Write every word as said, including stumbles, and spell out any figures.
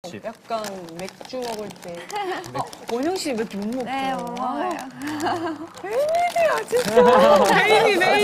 약간 맥주 먹을 때. 어, 원영 씨 맥주 못 먹죠? 네, 못 먹어요. 웬일이야, 진짜. 매일이 매일.